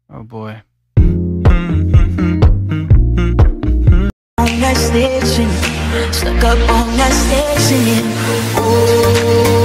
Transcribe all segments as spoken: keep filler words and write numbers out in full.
Oh boy. On that stage singing, stuck up on that stage singing. Oh.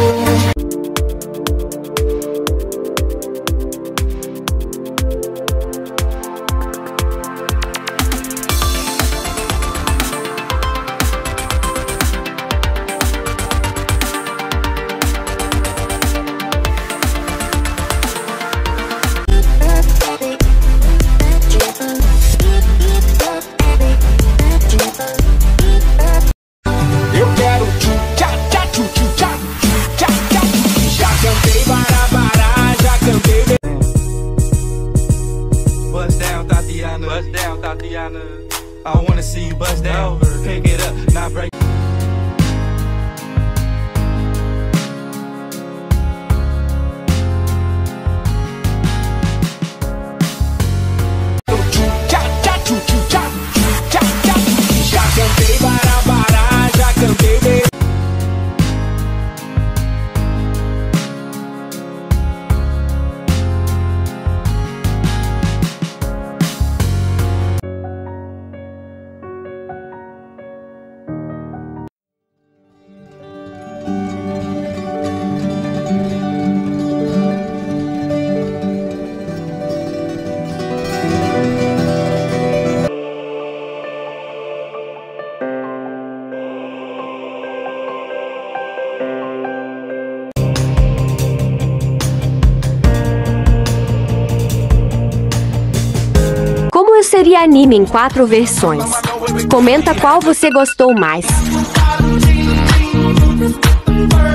Bust down, Tatiana. I wanna see you bust down. Pick it up, not break. Como seria anime em quatro versões? Comenta qual você gostou mais.